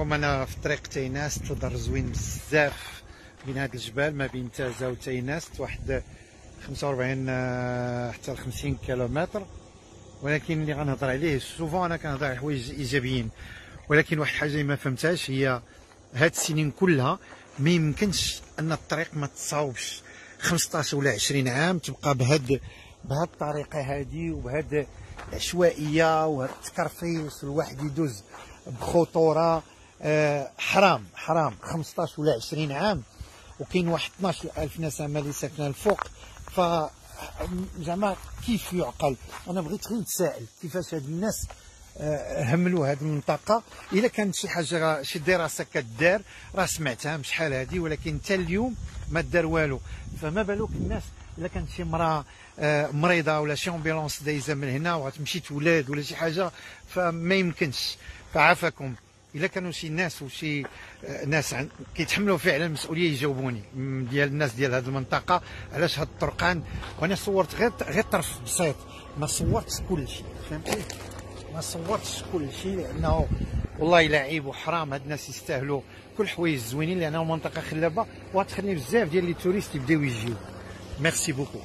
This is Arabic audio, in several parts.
اليوم انا في طريق تايناست، تضر زوين بزاف بين هاد الجبال ما بين تازا وتايناست، واحد 45 حتى ل 50 كيلومتر. ولكن اللي غنهضر عليه سوفون انا كنهضر على حوايج ايجابيين، ولكن واحد الحاجه اللي ما فهمتهاش هي هاد السنين كلها ما يمكنش ان الطريق ما تصاوبش 15 ولا 20 عام تبقى بهاد الطريقه هادي وبهاد العشوائيه وهاد التكرفيس، الواحد يدوز بخطوره. حرام 15 ولا 20 عام، وكاين واحد 12,000 نسمه اللي ساكنه الفوق. ف زعما كيف يعقل؟ انا بغيت غير نتسائل كيفاش هاد الناس هملوا هاد المنطقه. الا كانت شي حاجه شي دراسه كدار راه سمعتها من شحال هادي، ولكن حتى اليوم ما دار والو. فما بالك الناس الا كانت شي مراه مريضه ولا شي امبيلونس دايزه من هنا وغتمشي تولاد ولا شي حاجه، فما يمكنش. فعافاكم الا كانوا شي ناس وشي ناس كيتحملوا فعلا المسؤوليه يجاوبوني ديال الناس ديال هذه المنطقه علاش هاد الطرقان. وانا صورت غير طرف بسيط، ما صورتش كلشي، فهمتي؟ ما صورتش كلشي لانه والله الا عيب وحرام. هاد الناس يستاهلوا كل حوايج زوينين، لانه المنطقه خلابه وغتخلي بزاف ديال لي توريست يبداو يجيو. ميرسي بوكو.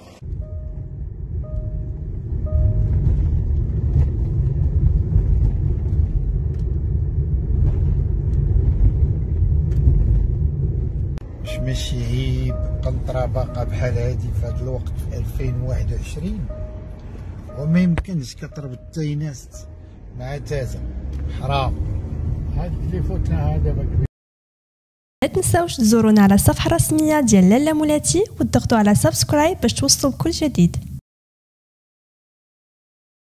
ماشي عيب قنطرة باقا بحال هادي في هاد الوقت في 2021، وما يمكنش كتربط تايناست مع تازا. حرام. هاد اللي فوتنا هذا دابا. لا تنساوش تزورونا على الصفحة الرسمية ديال لالا مولاتي وتضغطوا على سبسكرايب باش توصلوا بكل جديد.